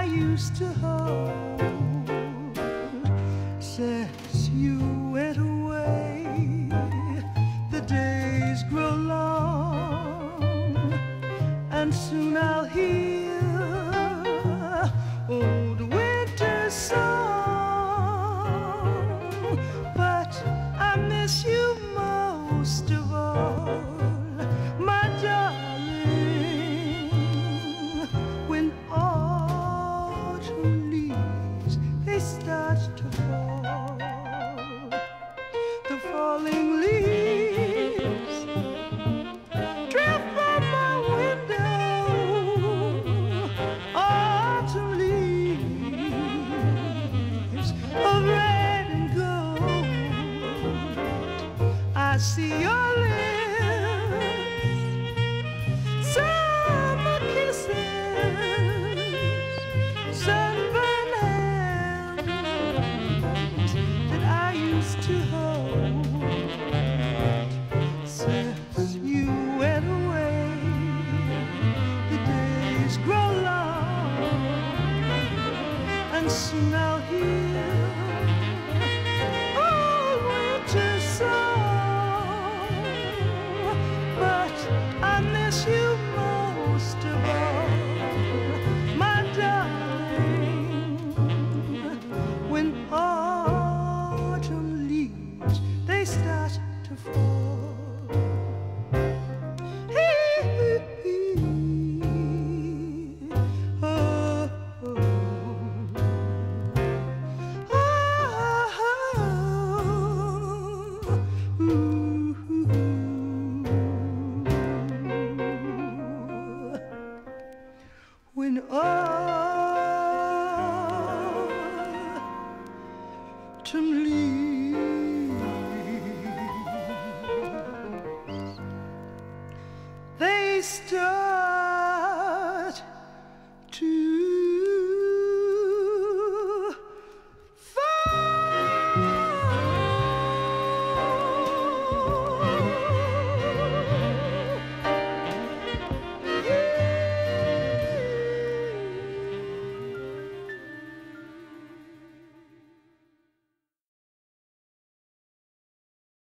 used to hold. Since you went away, the days grow long, and soon I'll hear old winter song. But I miss you most of all, my darling. When autumn leaves, they start to fall, the falling leaves drift from my window. Autumn leaves of red and gold. I see your lips, summer kisses, sunburned hands that I used to hold. Since you went away, the days grow long, and soon I'll hear old winter song. But I miss you